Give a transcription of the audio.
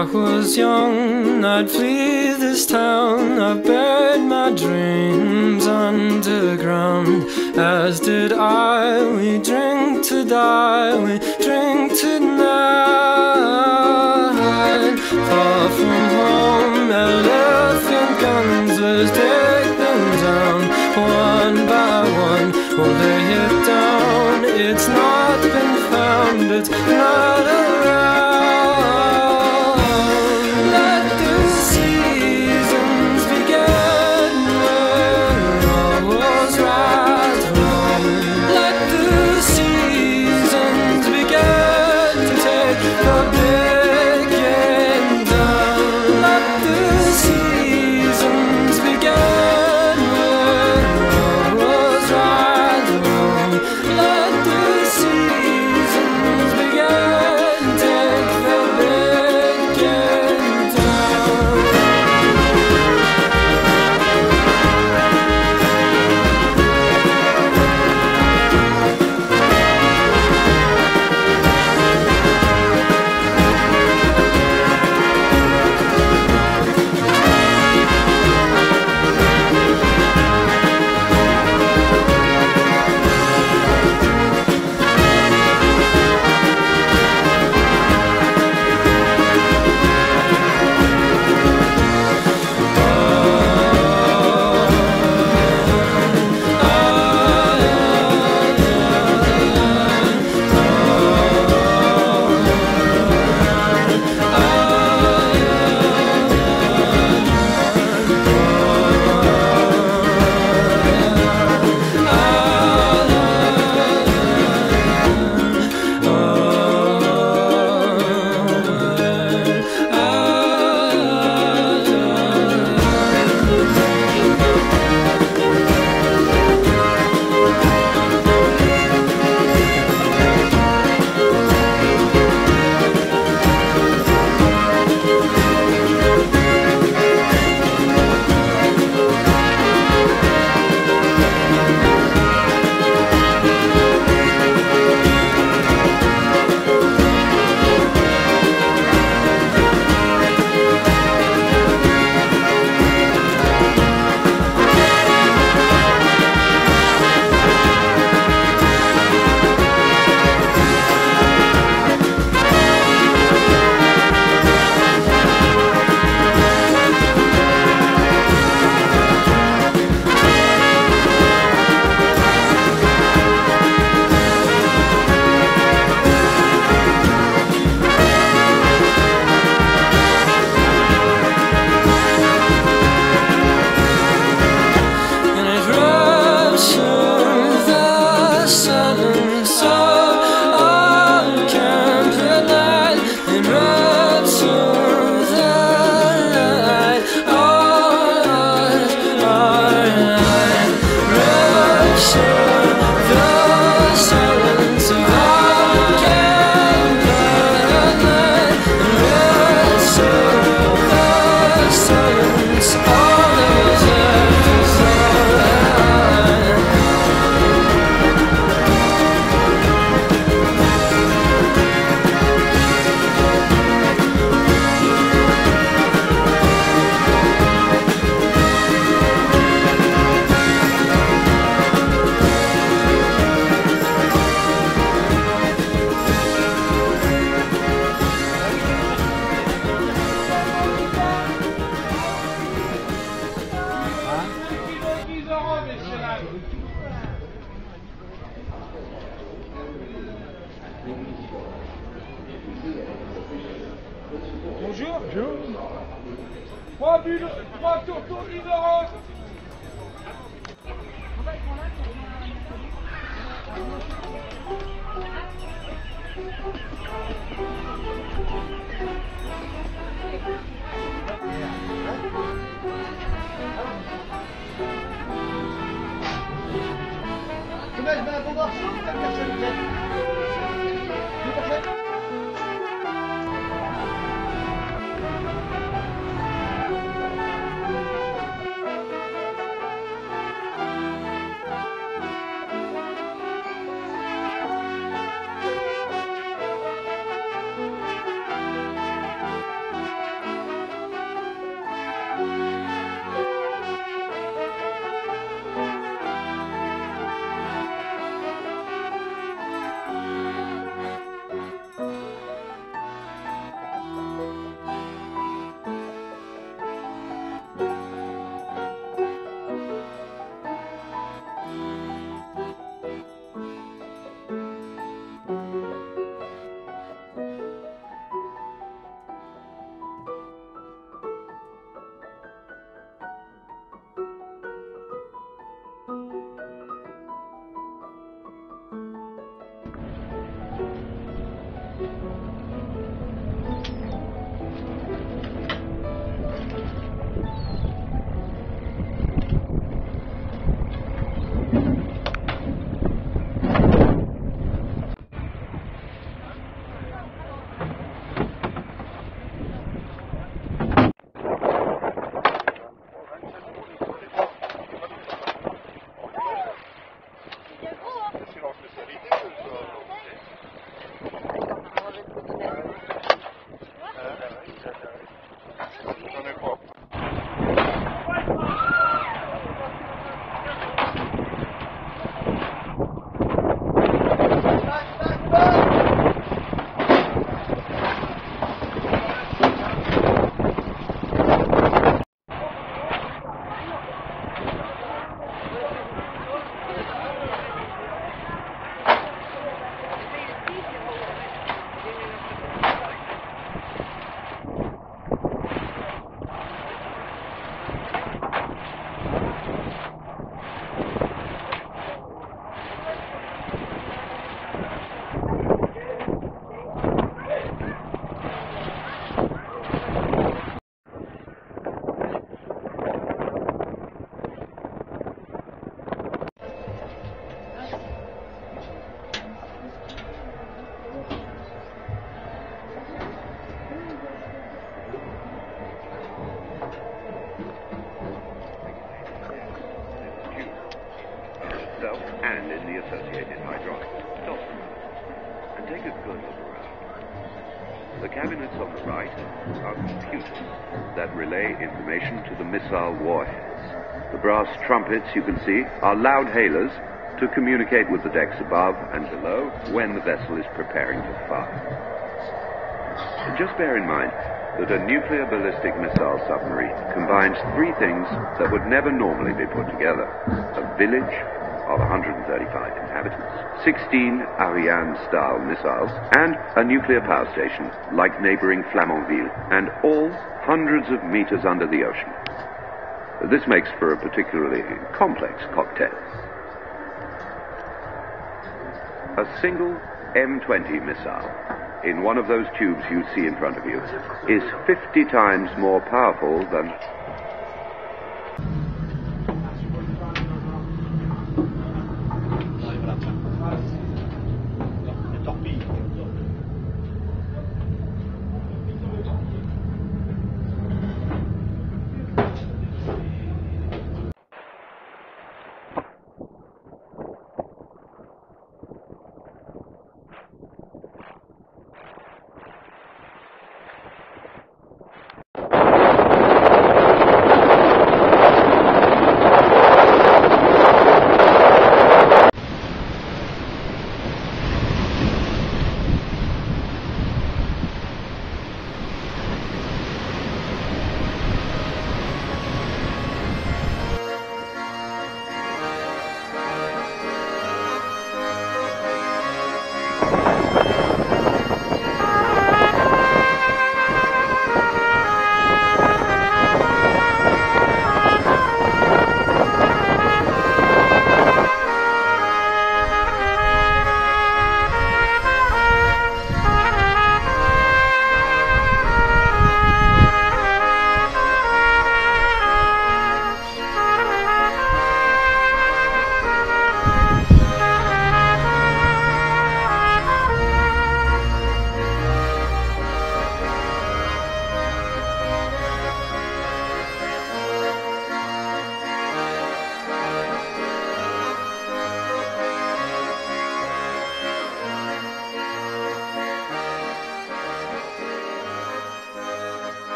I was young, I'd flee this town. I buried my dreams underground, as did I. We drink to die, we drink tonight. Far from home, elephant guns, let's take them down. One by one, we'll lay it down. It's not been found, it's not around. Bonjour. Bonjour. 3 bulles, 3 tourteaux, 10 euros. Tu mets un bon morceau, t'as personne qui itself and in the associated hydraulics. Stop and take a good look around. The cabinets on the right are computers that relay information to the missile warheads. The brass trumpets you can see are loud hailers to communicate with the decks above and below when the vessel is preparing to fire. And just bear in mind that a nuclear ballistic missile submarine combines three things that would never normally be put together: a village of 135 inhabitants, 16 Ariane-style missiles, and a nuclear power station like neighboring Flamanville, and all hundreds of meters under the ocean. This makes for a particularly complex cocktail. A single M20 missile in one of those tubes you see in front of you is 50 times more powerful than